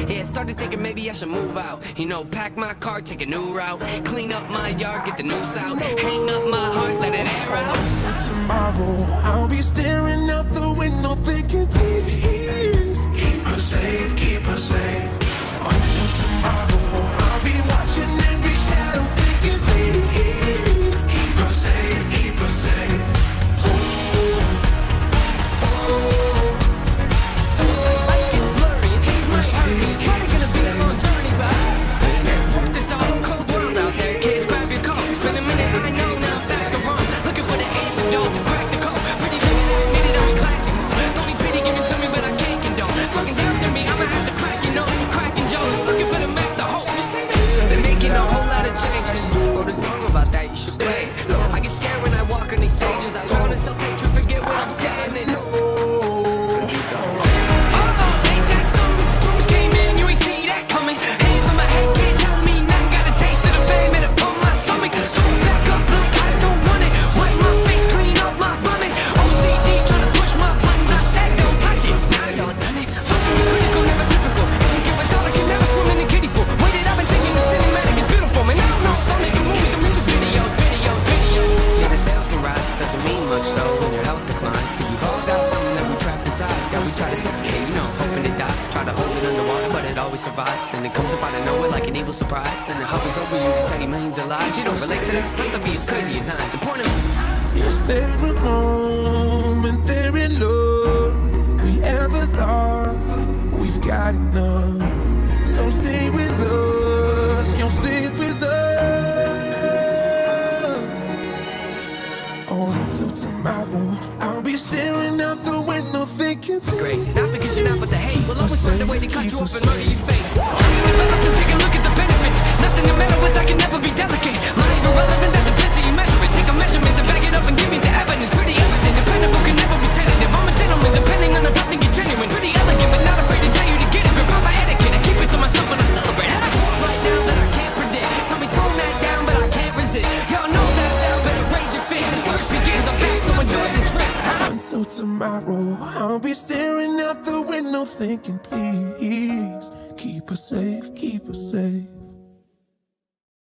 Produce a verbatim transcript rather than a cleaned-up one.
Yeah, started thinking maybe I should move out. You know, pack my car, take a new route. Clean up my yard, get the noose out. Hang up my heart, let it air out. Until tomorrow, I'll be staring out the window thinking, please keep her safe, keep her safe. Until tomorrow, I'll be watching every shadow thinking, please keep her safe, keep her safe. Survives, and it comes up out of nowhere like an evil surprise, and it hovers over you to tell you millions of lies. You don't relate to that, must be as crazy as I am. The point of is there a moment there in love we ever thought we've got enough? So stay with us, you'll stay with us. Oh, until tomorrow, I'll be staring out the window thinking, great, not because you're not, but the hate will always find a way to cut you off and murder your fate. Develop and take a look at the benefits. Nothing to meddle with, I can never be delicate. Not even relevant, that depends how you measure it. Take a measurement to back it up and give me the evidence. Pretty evident, dependable, can never be tentative. I'm a gentleman, depending on if I think you're genuine. Pretty elegant, but not afraid to tell you to get it. Grip on my etiquette and keep it to myself when I celebrate. And I want right now that I can't predict. Tell me tone that down, but I can't resist. Y'all know that sound, better raise your fist. The search begins, I'm back, so enjoy the trip. Until tomorrow, I'll be staring out the window thinking, please keep her safe, keep her safe.